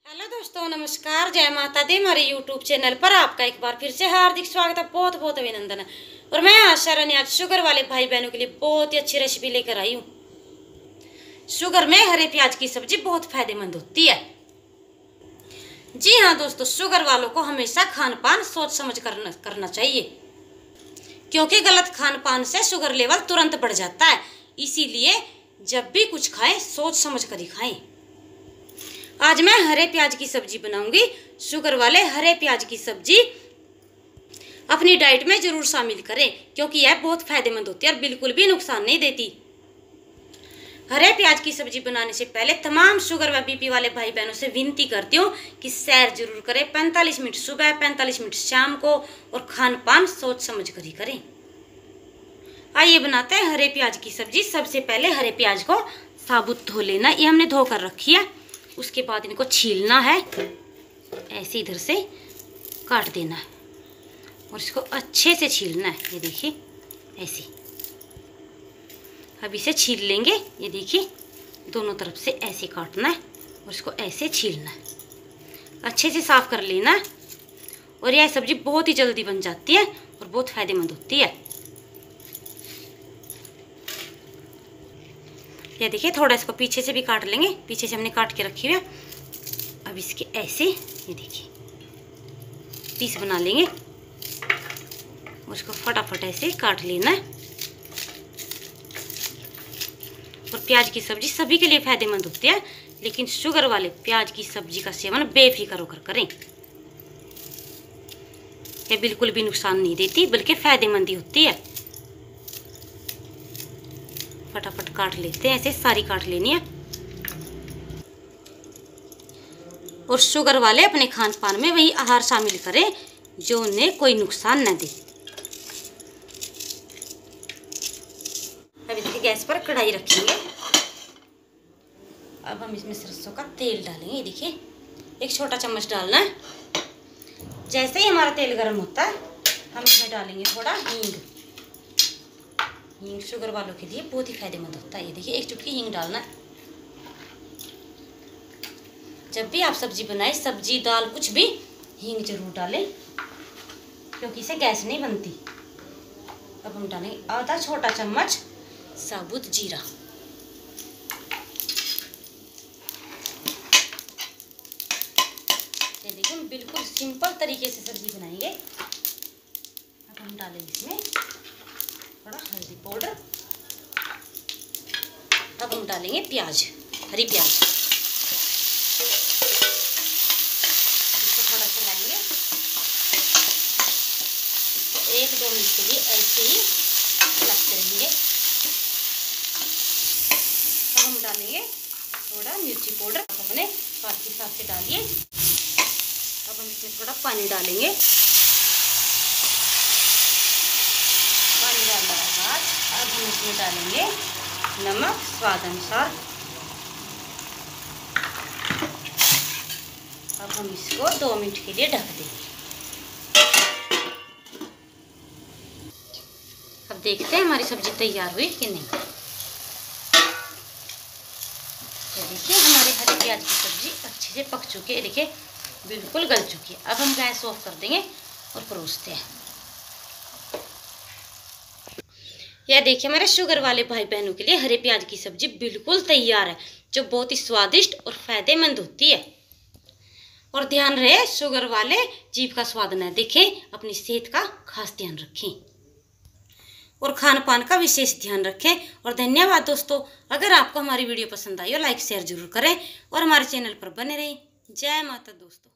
Hello दोस्तों, नमस्कार, जय माता दी। हमारे यूट्यूब चैनल पर आपका एक बार फिर से हार्दिक स्वागत है। बहुत बहुत अभिनंदन है। और मैं आशा रानी आज शुगर वाले भाई बहनों के लिए बहुत ही अच्छी रेसिपी लेकर आई हूँ। शुगर में हरे प्याज की सब्जी बहुत फायदेमंद होती है। जी हाँ दोस्तों, शुगर वालों को हमेशा खान पान सोच समझ करना चाहिए, क्योंकि गलत खान पान से शुगर लेवल तुरंत बढ़ जाता है। इसीलिए जब भी कुछ खाएं सोच समझ कर ही खाएं। आज मैं हरे प्याज की सब्जी बनाऊंगी। शुगर वाले हरे प्याज की सब्जी अपनी डाइट में जरूर शामिल करें, क्योंकि यह बहुत फायदेमंद होती है और बिल्कुल भी नुकसान नहीं देती। हरे प्याज की सब्जी बनाने से पहले तमाम शुगर व बीपी वाले भाई बहनों से विनती करती हूँ कि सैर जरूर करें। 45 मिनट सुबह, 45 मिनट शाम को, और खान पान सोच समझ कर ही करें। आइए बनाते हैं हरे प्याज की सब्जी। सबसे पहले हरे प्याज को साबुत धो लेना। ये हमने धोकर रखी है। उसके बाद इनको छीलना है, ऐसे इधर से काट देना है और इसको अच्छे से छीलना है। ये देखिए ऐसे। अब इसे छील लेंगे। ये देखिए दोनों तरफ से ऐसे काटना है और इसको ऐसे छीलना है। अच्छे से साफ कर लेना है। और यह सब्जी बहुत ही जल्दी बन जाती है और बहुत फायदेमंद होती है। ये देखिए थोड़ा इसको पीछे से भी काट लेंगे। पीछे से हमने काट के रखी हुई है। अब इसके ऐसे ये देखिए पीस बना लेंगे और इसको फटाफट ऐसे काट लेना है। और प्याज की सब्जी सभी के लिए फायदेमंद होती है, लेकिन शुगर वाले प्याज की सब्जी का सेवन बेफिक्र होकर करें। यह बिल्कुल भी नुकसान नहीं देती, बल्कि फायदेमंद ही होती है। फटाफट काट लेते हैं, ऐसे सारी काट लेनी है। और शुगर वाले अपने खान पान में वही आहार शामिल करें जो उन्हें कोई नुकसान न दे। अब देखिए गैस पर कढ़ाई रखेंगे। अब हम इसमें सरसों का तेल डालेंगे। ये देखिए 1 छोटा चम्मच डालना है। जैसे ही हमारा तेल गर्म होता है हम इसमें डालेंगे थोड़ा हींग। हींग शुगर वालों के लिए बहुत ही फायदेमंद होता है। ये देखिए 1 चुटकी हींग डालना है। जब भी आप सब्जी बनाएं, सब्जी दाल कुछ भी, हींग जरूर डालें, क्योंकि इससे गैस नहीं बनती। अब हम डालेंगे आधा छोटा चम्मच साबुत जीरा। ये देखिए हम बिल्कुल सिंपल तरीके से सब्जी बनाएंगे। अब हम डालेंगे इसमें थोड़ा हल्दी पाउडर। अब हम डालेंगे प्याज, हरी प्याज। इसको थोड़ा चलाएंगे 1-2 मिनट के लिए, ऐसे ही चलाते रहेंगे। अब हम डालेंगे थोड़ा मिर्ची पाउडर। आप अपने स्वाद के हिसाब से डालिए। अब हम इसमें थोड़ा पानी डालेंगे। पानी डालने के बाद अब हम इसमें डालेंगे नमक स्वाद अनुसार। अब हम इसको 2 मिनट के लिए ढक देंगे। अब देखते हैं हमारी सब्जी तैयार हुई कि नहीं। तो देखिए हमारे हरी प्याज की सब्जी अच्छे से पक चुकी है। देखिए बिल्कुल गल चुकी है। अब हम गैस ऑफ कर देंगे और परोसते हैं। यह देखिए हमारे शुगर वाले भाई बहनों के लिए हरे प्याज की सब्जी बिल्कुल तैयार है, जो बहुत ही स्वादिष्ट और फायदेमंद होती है। और ध्यान रहे शुगर वाले जीभ का स्वाद न देखें, अपनी सेहत का खास ध्यान रखें और खान पान का विशेष ध्यान रखें। और धन्यवाद दोस्तों। अगर आपको हमारी वीडियो पसंद आई हो लाइक शेयर जरूर करें और हमारे चैनल पर बने रहें। जय माता दोस्तों।